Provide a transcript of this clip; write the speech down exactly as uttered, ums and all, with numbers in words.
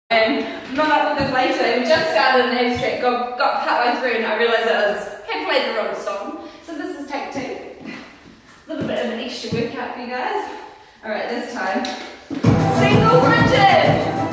And not up with this later, we just started an abstract, got, got partway through and I realised I was, had played the wrong song. So this is take two. A little bit of an extra workout for you guys. Alright, this time. Single bridges!